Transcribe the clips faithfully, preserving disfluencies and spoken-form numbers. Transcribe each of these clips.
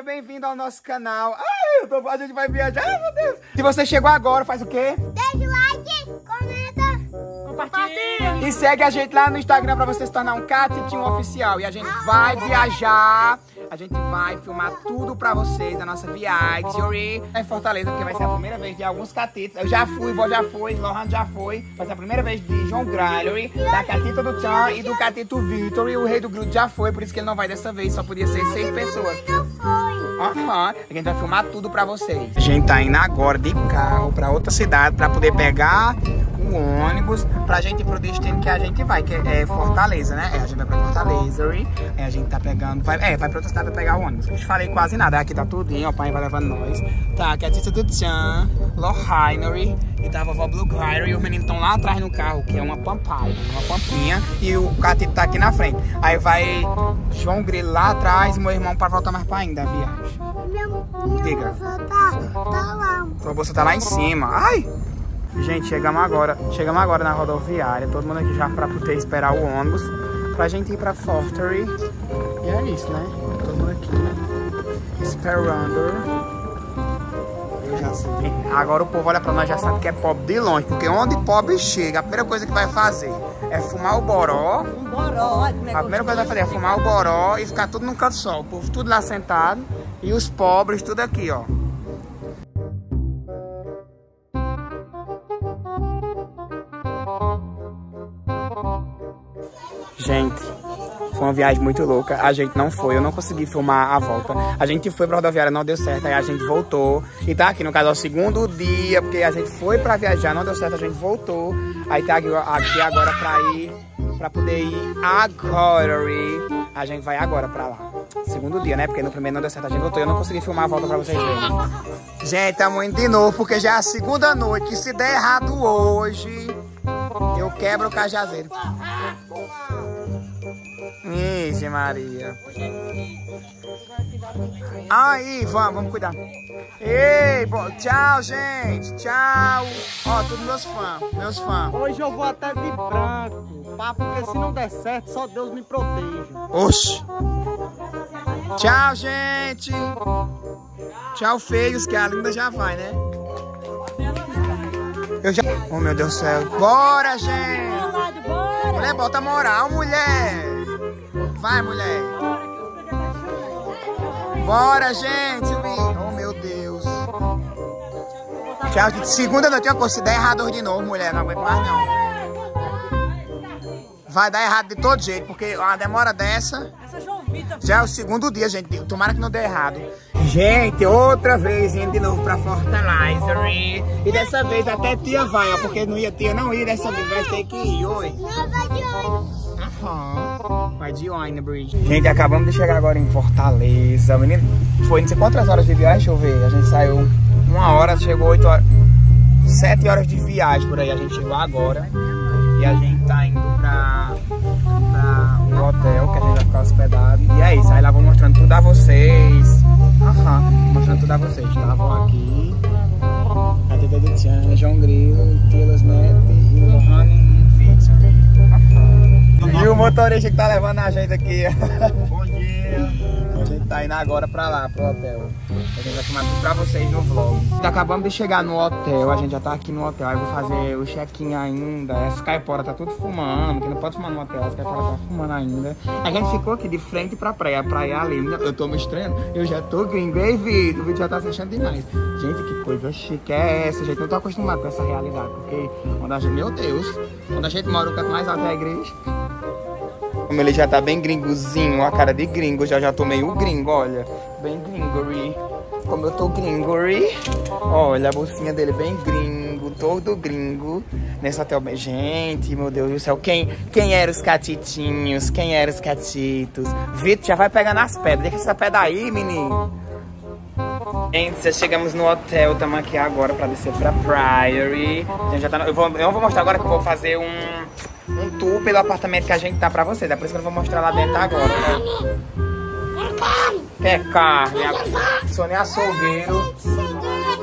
seja bem-vindo ao nosso canal. Ai, eu tô... a gente vai viajar, ai meu Deus. Se você chegou agora, faz o quê? Deixa o like, comenta, compartilha. E segue a gente lá no Instagram pra você se tornar um Catitinho oficial. E a gente vai viajar, a gente vai filmar tudo pra vocês, a nossa viagem em Fortaleza, porque vai ser a primeira vez de alguns catitos. Eu já fui, vó já foi, Lohan já foi. Vai ser a primeira vez de João Grailery, da Catita do Tchan e do Catito Victor. E o Rei do Grudo já foi, por isso que ele não vai dessa vez, só podia ser seis pessoas. Não foi. Aham, a gente vai filmar tudo pra vocês. A gente tá indo agora de carro pra outra cidade pra poder pegar o ônibus pra gente ir pro destino que a gente vai, que é Fortaleza, né? É, a gente vai pra Fortaleza, é, a gente tá pegando, vai, é, vai pra outra cidade pra pegar o ônibus. Não te falei quase nada, aqui tá tudinho, o pai vai levando nós. Tá, aqui é a Tita do Tchan, Lohinery, e tá a vovó Blue Glider, e os meninos estão lá atrás no carro, que é uma pampaia, uma pampinha, e o Catito tá aqui na frente. Aí vai João Grilo lá atrás e meu irmão pra voltar mais pra ainda a viagem. Minha, minha Diga. bolsa tá, tá lá. Sua bolsa tá lá em cima. Ai! Gente, chegamos agora, chegamos agora na rodoviária, todo mundo aqui já pra poder esperar o ônibus, pra gente ir pra Fortaleza. E é isso, né? Todo mundo aqui, esperando. Eu já sei. Agora o povo olha pra nós, já sabe que é pobre de longe, porque onde pobre chega, a primeira coisa que vai fazer é fumar o boró. Um boró. A primeira coisa que vai fazer é fumar o boró e ficar tudo num canto só. O povo tudo lá sentado e os pobres tudo aqui, ó. Gente, foi uma viagem muito louca. A gente não foi, eu não consegui filmar a volta. A gente foi pra rodoviária, não deu certo, aí a gente voltou. E tá aqui, no caso, é o segundo dia, porque a gente foi pra viajar, não deu certo, a gente voltou. Aí tá aqui, aqui agora pra ir, pra poder ir agora. A gente vai agora pra lá. Segundo dia, né? Porque no primeiro não deu certo, a gente voltou e eu não consegui filmar a volta pra vocês verem. Gente, tamo indo de novo, porque já é a segunda noite, que se der errado hoje, eu quebro o cajazeiro. Ixi, Maria. Aí, vamos, vamos cuidar. Ei, bo... tchau, gente. Tchau. Ó, todos meus fãs, meus fãs. Hoje eu vou até de branco, pá, porque se não der certo, só Deus me proteja. Oxi. Tchau, gente. Tchau, feios, que a linda já vai, né? Eu já... Oh, meu Deus do céu. Bora, gente. Mulher, bota moral, mulher. Vai, mulher. Bora, gente. Oh, meu Deus. Tchau. Segunda noite, eu considero errado de novo, mulher. Não aguento mais, não. Vai dar errado de todo jeito, porque uma demora dessa... Já é o segundo dia, gente. Tomara que não dê errado. Gente, outra vez indo de novo pra Fortaleza. E dessa vez até tia vai, ó. Porque não ia, tia não ia, dessa vez vai ter que ir, oi. Não, vai de ônibus. Aham, vai de Winerbridge. Gente, acabamos de chegar agora em Fortaleza. Menino, foi não sei quantas horas de viagem, deixa eu ver. A gente saiu uma hora, chegou oito horas. Sete horas de viagem por aí. A gente chegou agora. E a gente tá indo pra, pra um hotel que a gente vai ficar hospedado. E é isso, aí lá vou mostrando tudo a vocês. Aham, mostrando tudo a vocês. Estavam aqui. A Tita do Tchan, João Grilo, Tilas Neto e o Lohan Victor. E o motorista que tá levando a gente aqui. Bom dia. A gente tá indo agora pra lá, pro hotel. A gente vai filmar tudo pra vocês no vlog. Acabamos de chegar no hotel, a gente já tá aqui no hotel. Aí eu vou fazer o check-in ainda. Essa caipora tá tudo fumando, que não pode fumar no hotel. Essa caipora tá fumando ainda. A gente ficou aqui de frente pra praia, a praia ali. Eu tô me estranhando, eu já tô gringo. Ei, Vitor, o vídeo já tá se achando demais. Gente, que coisa chique é essa? A gente não tá acostumado com essa realidade. Porque quando a gente, meu Deus, quando a gente mora no canto mais alto da igreja. Como ele já tá bem gringozinho, a cara de gringo, já já tô meio gringo, olha. Bem gringory. Como eu tô gringory. Olha a bolsinha dele bem gringo, todo gringo. Nesse hotel bem... Gente, meu Deus do céu. Quem, quem eram os catitinhos? Quem eram os catitos? Vitor já vai pegar nas pedras. Deixa essa pedra aí, menino. Gente, já chegamos no hotel. Estamos aqui agora pra descer pra Priory. A gente já tá no... eu, vou... eu não vou mostrar agora que eu vou fazer um... um tour pelo apartamento que a gente tá pra vocês. É por isso que eu não vou mostrar lá dentro agora. Né? Quer carne? A Sônia açougueiro.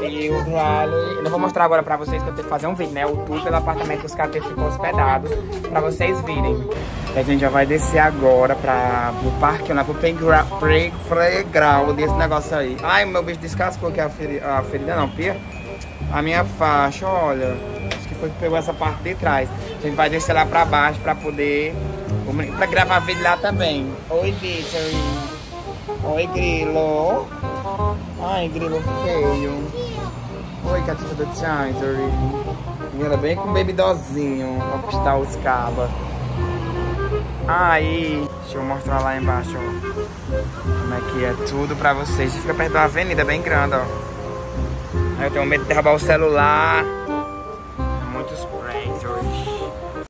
E o Riley... Eu não vou mostrar agora pra vocês que eu tenho que fazer um vídeo, né? O tour pelo apartamento que os caras ficam hospedados, pra vocês virem. E a gente já vai descer agora pra, pro parque, né? Pro playground, playground desse negócio aí. Ai, meu bicho descascou aqui a, feri a ferida, não, pia. A minha faixa, olha. Acho que foi que pegou essa parte de trás. A gente vai descer lá pra baixo pra poder... Pra gravar vídeo lá também. Oi, Victor. Oi, Grilo. Ai, Grilo feio. Oi, Catita do Chancery. Ela bem com um bebidozinho pra postar os cabas. Aí, deixa eu mostrar lá embaixo, ó. Como é que é tudo pra vocês. Fica perto da avenida, bem grande, ó. Aí eu tenho medo de derrubar o celular.